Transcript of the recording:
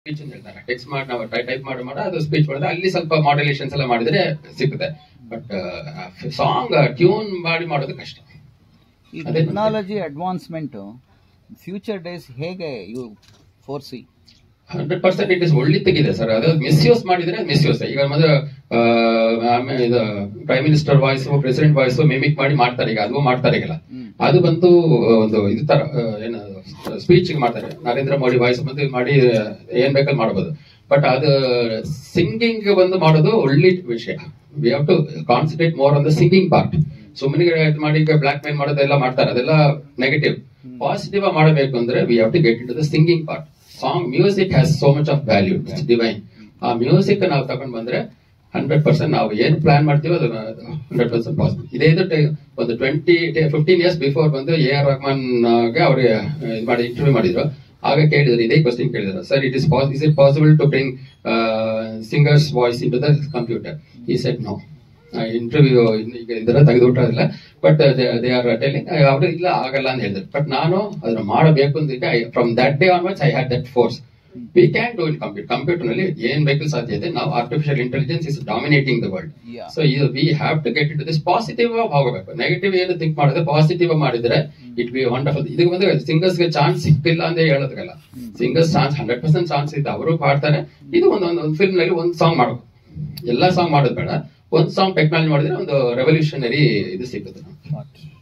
Speech ಅಂತ ಹೇಳ್ತಾರೆ. Text ಮಾಡಿ ನಾವು ಟೈಪ್ ಮಾಡಿ ಅದು ಸ್ಪೀಚ್ ಮಾಡಿದ್ರೆ ಅಲ್ಲಿ ಸ್ವಲ್ಪ ಮಾಡ್ಯುಲೇಷನ್ಸ್ ಎಲ್ಲ ಮಾಡಿದ್ರೆ ಸಿಗುತ್ತೆ. ಬಟ್ ಸಾಂಗ್ ಟ್ಯೂನ್ ಮಾಡಿ ಮಾಡೋದು ಕಷ್ಟ. ಈ ಟೆಕ್ನಾಲಜಿ ಅಡ್ವಾನ್ಸ್ಮೆಂಟ್ ಫ್ಯೂಚರ್ ಡೇಸ್ ಹೇಗೆ ಯು ಫೋರ್ಸಿ? 100% ಇಟ್ ಇಸ್ ಒಳ್ಳೆದಿದೆ ಸರ್. ಅದು ಮಿಸ್ಯೂಸ್ ಮಾಡಿದ್ರೆ ಮಿಸ್ಯೂಸ್. ಈಗ ಮೊದಲು ಇದು prime minister voice, president voice mimic ಮಾಡಿ ಮಾಡ್ತಾರೆ. ಈಗ ಅದು ಮಾಡ್ತಾರೆ. ಈಗಲ್ಲ ಅದು ಬಂತು ಒಂದು ಇದು ತರ ಏನು ಸ್ಪೀಚ್ ಮಾಡ್ತಾರೆ. ನರೇಂದ್ರ ಮೋದಿ ವಾಯ್ಸ್ ಬಂದು ಮಾಡಿ ಏನ್ ಬೇಕಲ್ಲಿ ಮಾಡಬಹುದು. ಬಟ್ ಅದು ಸಿಂಗಿಂಗ್ ಬಂದು ಮಾಡೋದು ಒಳ್ಳೆ ವಿಷಯ. We have to concentrate more on the singing part. ಸುಮ್ಮನೆ ಮಾಡಿ ಬ್ಲಾಕ್ ಮೇಲ್ ಮಾಡೋದೆಲ್ಲ ಮಾಡ್ತಾರೆ, ಅದೆಲ್ಲ ನೆಗೆಟಿವ್. ಪಾಸಿಟಿವ್ ಮಾಡಬೇಕು ಅಂದ್ರೆ we have to get into the singing part. Song music has so much of value, it's divine. ಆ music ನಾವು ತಗೊಂಡ್ ಬಂದ್ರೆ 100% ನಾವು ಏನು ಪ್ಲಾನ್ ಮಾಡ್ತೀವಿ ಅದು 100% ಪಾಸಿಬಲ್. ಇದೇ ಒಂದು 15 ಇಯರ್ಸ್ ಬಿಫೋರ್ ಬಂದು AR ರೆಹಮಾನ್ ಗೆ ಅವ್ರಿಗೆ ಮಾಡಿ ಇಂಟರ್ವ್ಯೂ ಮಾಡಿದ್ರು. ಆಗ ಕೇಳಿದ್ರು, ಇದೇ ಕ್ವಶನ್ ಕೇಳಿದ್ರು, sir is it possible to bring singers voice into the computer? ಈ ಸೆಟ್ ನೋ. ಇಂಟರ್ವ್ಯೂ ಈಗ ಇದರ ತೆಗೆದುಬಿಟ್ಟಿಲ್ಲ. ಬಟ್ ದೇ ಆರ್ ಟೆಲಿಂಗ್ ಅವರು ಇಲ್ಲ ಆಗಲ್ಲ ಅಂತ ಹೇಳಿದ್ರು. ಬಟ್ ನಾನು ಅದನ್ನ ಮಾಡಬೇಕು ಅಂತ from that day onwards I had that force. We can do in computer ನಲ್ಲಿ ಏನ್ ಬೇಕಲ್ಲಿ ಸಾಧ್ಯ ಇದೆ. ನಾವು artificial intelligence is dominating the world. So we have to get it this positive ಹೋಗಬೇಕು. ನೆಗೆಟಿವ್ ಏನು ಥಿಂಕ್ ಮಾಡಿದ್ರೆ ಪಾಸಿಟಿವ್ ಮಾಡಿದ್ರೆ ಇಟ್ ಬಿ ವಂಡರ್ಫುಲ್. ಇದಕ್ಕೆ ಬಂದ್ರೆ ಸಿಂಗರ್ಸ್ ಗೆ ಚಾನ್ಸ್ ಸಿಕ್ತಿಲ್ಲ ಅಂತ ಹೇಳೋದಕ್ಕಲ್ಲ. ಸಿಂಗರ್ಸ್ ಚಾನ್ಸ್ 100% ಚಾನ್ಸ್ ಇದೆ, ಅವರು ಪಾಡ್ತಾರೆ. ಇದು ಒಂದು ಫಿಲ್ಮ್ ನಲ್ಲಿ ಒಂದು ಸಾಂಗ್ ಮಾಡಬೇಕು. ಎಲ್ಲಾ ಸಾಂಗ್ ಮಾಡೋದು ಬೇಡ, ಒಂದು ಸಾಂಗ್ ಟೆಕ್ನಾಲಜಿ ಮಾಡಿದ್ರೆ ಒಂದು ರೆವಲ್ಯೂಷನರಿ ಇದು ಸಿಗುತ್ತೆ.